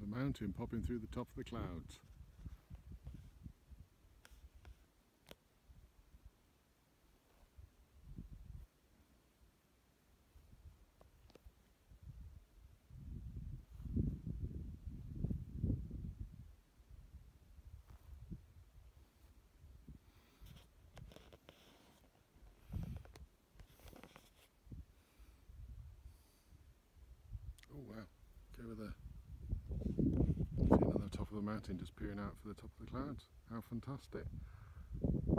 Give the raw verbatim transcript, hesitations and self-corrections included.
mountain popping through the top of the clouds. Oh wow, go over there. See another top of the mountain just peering out for the top of the clouds. How fantastic.